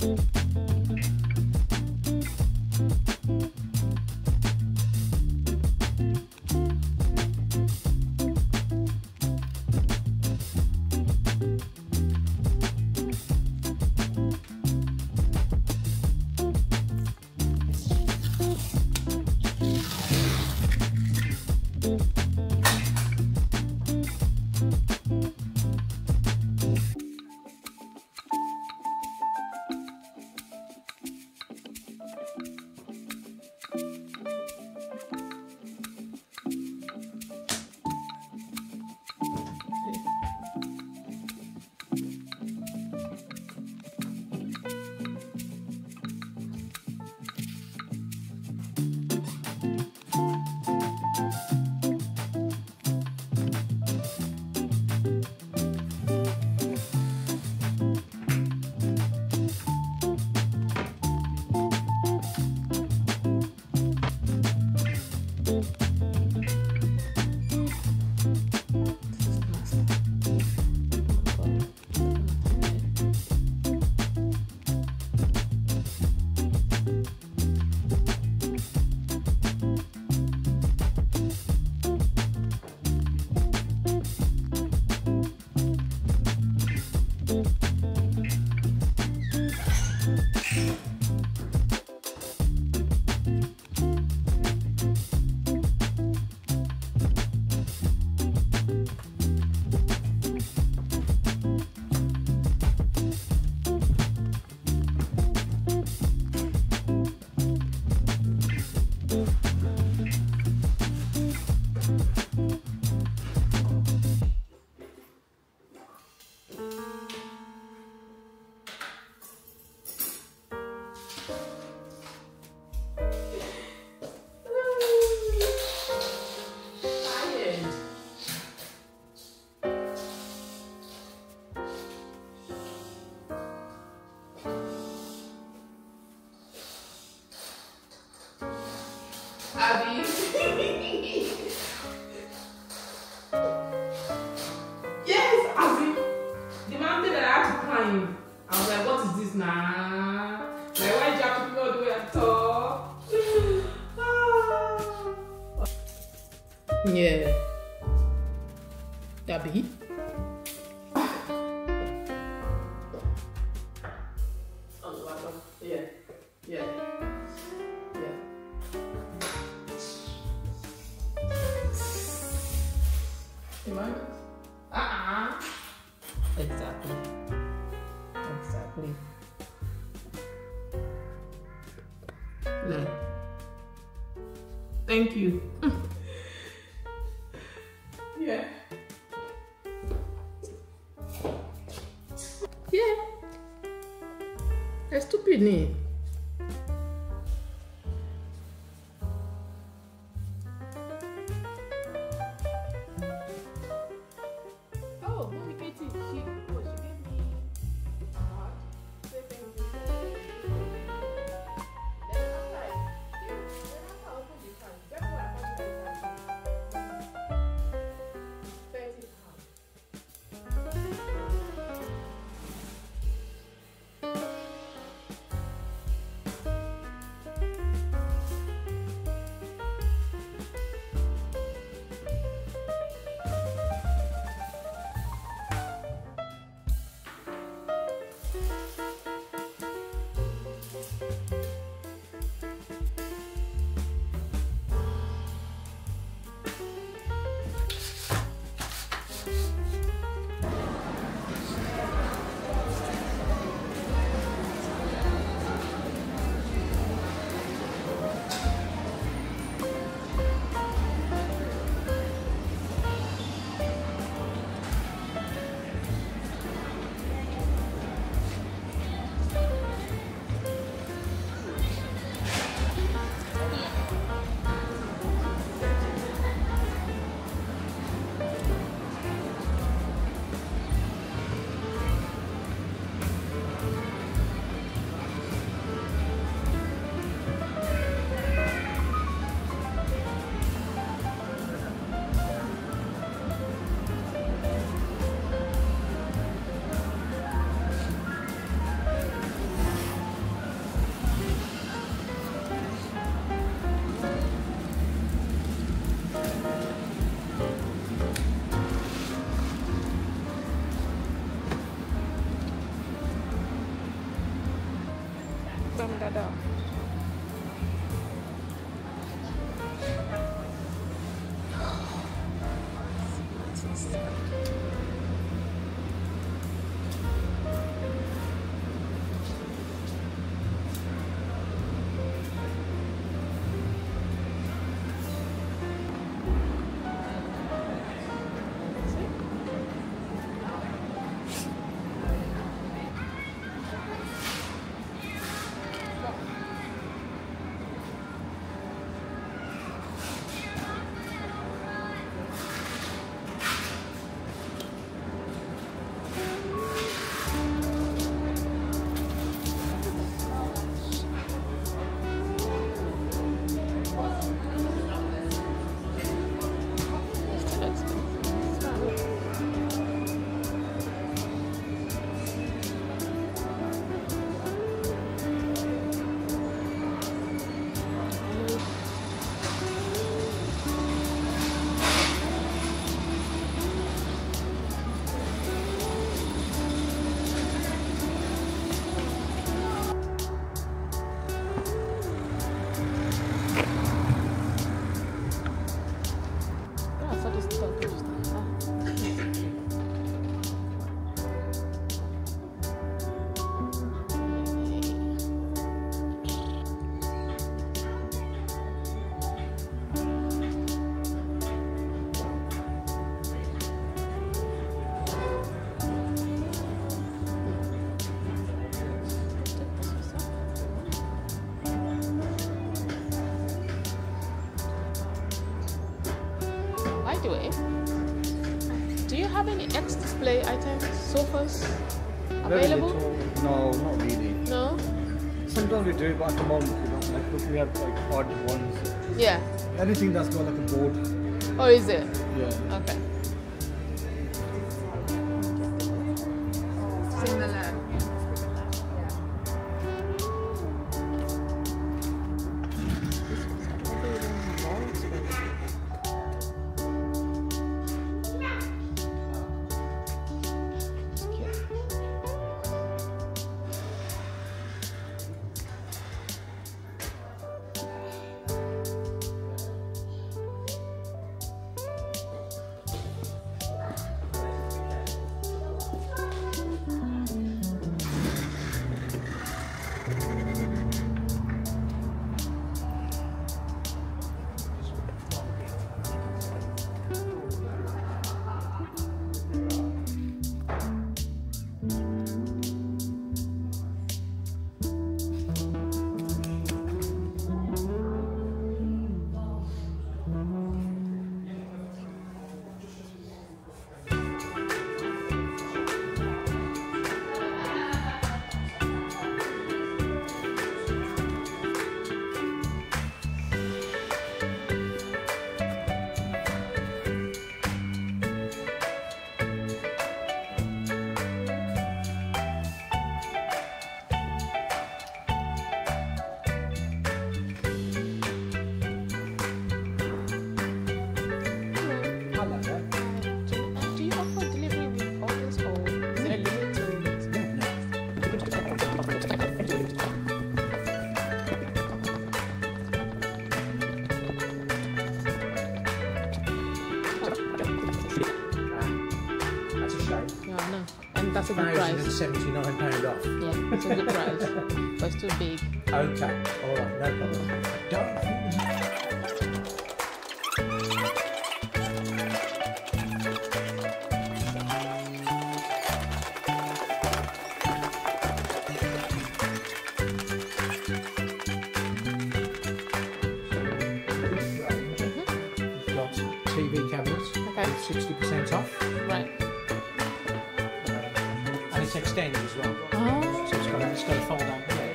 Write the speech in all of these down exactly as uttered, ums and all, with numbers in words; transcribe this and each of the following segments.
Yes, as in the mountain that I had to climb. I was like, what is this now? Like, why did you have to go all the way at the top? Ah. Yeah. Dabi. Yeah. Yeah. Yeah. Am I? Uh-uh. Exactly. Exactly. No. Thank you. Yeah. Yeah. That's stupid name. Oh, mommy Katie, she, oh, she gave me a heart. Say thank you. Then after I, then after I opened the can, guess what I found in the can? thirty pounds. From Dada. Do you have any X display items, sofas available? No, not really. No? Sometimes we do, but at the moment we don't. Like, look, we have like odd ones. Yeah. Anything that's got like a board. Oh, is it? Yeah. Okay. Similar. That's a good price. one thousand seventy-nine pounds off. Yeah, it's a good price. But it's too big. Okay, alright, no problem. I don't We've got T V cabinets, okay, sixty percent off. Right. And it's extended as well. Oh. So it's got a, it's got a fold down there.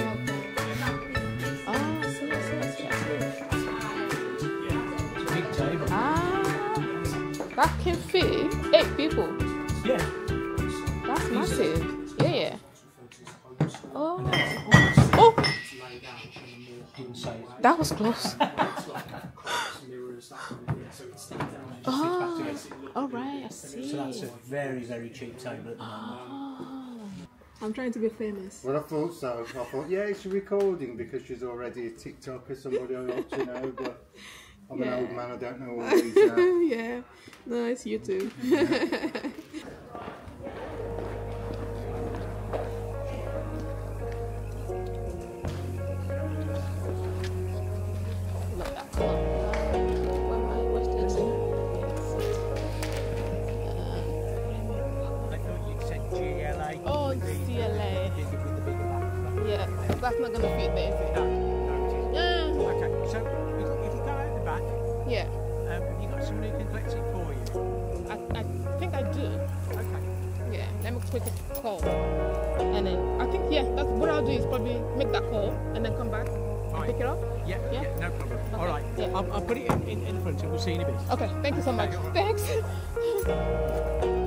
Oh, see, see, see. It's a big table. Ah, that can fit eight people. Yeah. That's massive. Yeah, yeah. Oh. Oh. Didn't say it. That was close. Oh, all right, I see. So that's a very, very cheap table at the moment. Oh. I'm trying to be famous. Well, I thought so. I thought, yeah, it's recording because she's already a TikToker, somebody I ought to know, but I'm Yeah. an old man, I don't know all these. Uh... Yeah, no, it's you too. Look, that's not. Where am I? Where's the exit? I thought you'd said G L A. Oh, with the- C L A. With the with the bigger back. Yeah, that's not gonna fit there, is it? No, no, it isn't. Yeah. Okay, so if, if you go out the back, Yeah, um, have you got someone who can collect it for you? I, I think I do. Okay. Yeah, let me quick call. And then, I think, yeah, that's what I'll do is probably make that call and then come back and Fine. pick it up. Yeah, yeah, Yeah? no problem. Okay, All right, yeah. I'll, I'll put it in, in, in front and we'll see you in a bit. Okay, thank you so much. Okay, all right. Thanks.